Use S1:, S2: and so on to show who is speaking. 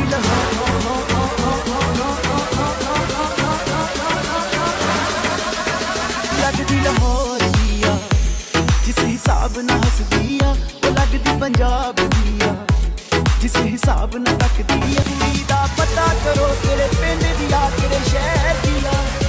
S1: लगदी लाहौर दिया जिस हिसाब ना हस दिया, वो लगदी पंजाब दिया जिस हिसाब ना तक दिया। कुड़ी दा पता करो तेरे पिंड दिया, तेरे शहर दिया।